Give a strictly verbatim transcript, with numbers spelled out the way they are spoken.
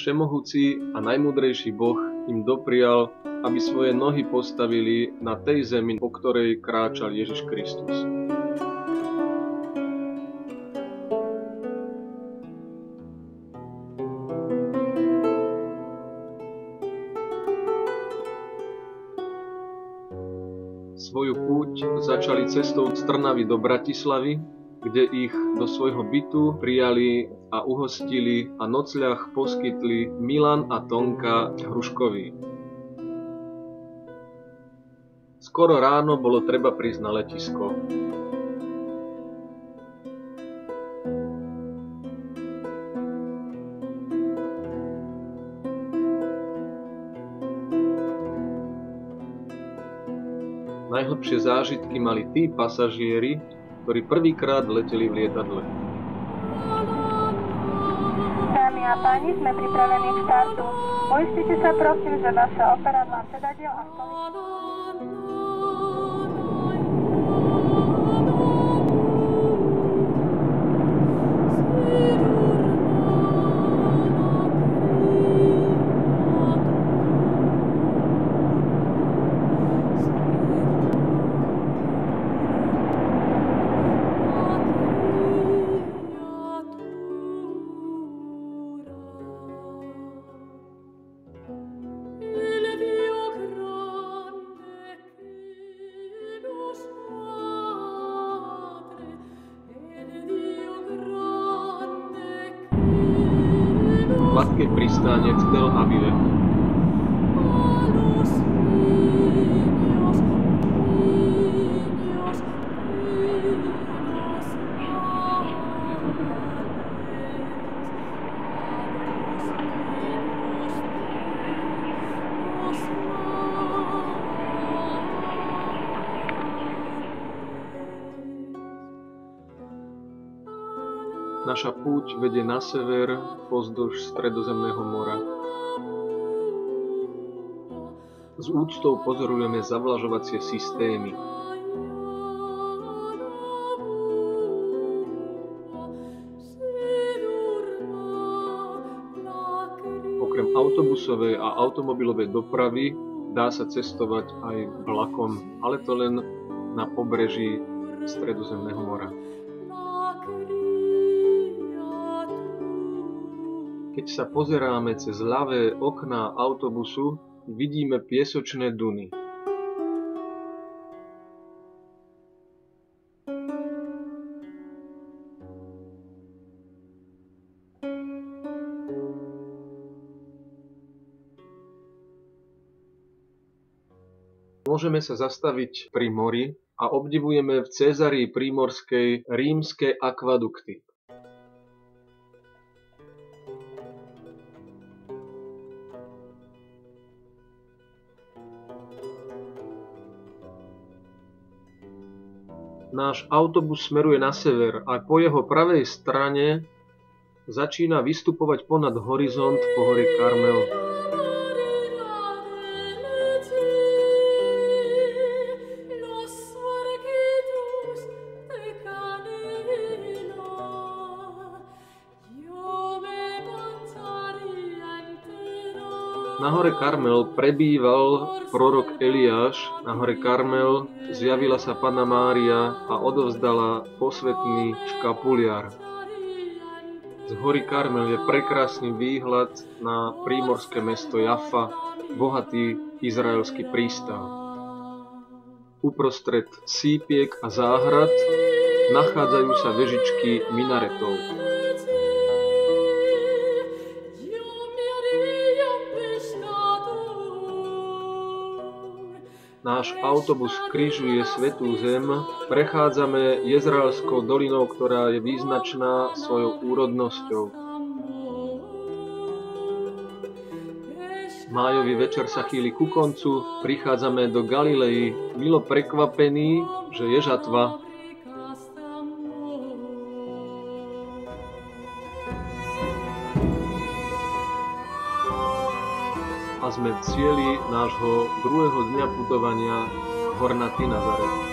Všemohúci a najmúdrejší Boh im doprial, aby svoje nohy postavili na tej zemi, po ktorej kráčal Ježiš Kristus. Svoju púť začali cestou z Trnavy do Bratislavy, kde ich do svojho bytu prijali a uhostili a nocľah poskytli Milan a Tonka Hruškovi. Skoro ráno bolo treba prísť na letisko. Najhlbšie zážitky mali tí pasažieri, ktorí prvýkrát leteli v lietadle. Dámy a páni, sme pripravení k štartu. Uistite sa prosím, že vaša operadlá sedadiel a stoličky. Hladké pristánie v Tel Avive. Naša púť vedie na sever pozdĺž Stredozemného mora. S úctou pozorujeme zavlažovacie systémy. Okrem autobusovej a automobilovej dopravy dá sa cestovať aj vlakom, ale to len na pobreží Stredozemného mora. Keď sa pozeráme cez ľavé okná autobusu, vidíme piesočné duny. Môžeme sa zastaviť pri mori a obdivujeme v Cézarii Prímorskej rímske akvadukty. Náš autobus smeruje na sever a po jeho pravej strane začína vystupovať ponad horizont pohorie Karmel. Na hore Karmel prebýval prorok Eliáš, na hore Karmel zjavila sa Panna Mária a odovzdala posvätný škapuliar. Z hory Karmel je prekrásny výhľad na prímorské mesto Jaffa, bohatý izraelský prístav. Uprostred sípiek a záhrad nachádzajú sa vežičky minaretov. Náš autobus križuje Svätú zem, prechádzame Jezraelskou dolinou, ktorá je význačná svojou úrodnosťou. Májový večer sa chýli ku koncu, prichádzame do Galilei, milo prekvapení, že je žatva. A sme v cieli nášho druhého dňa putovania Hornaty Nazaret.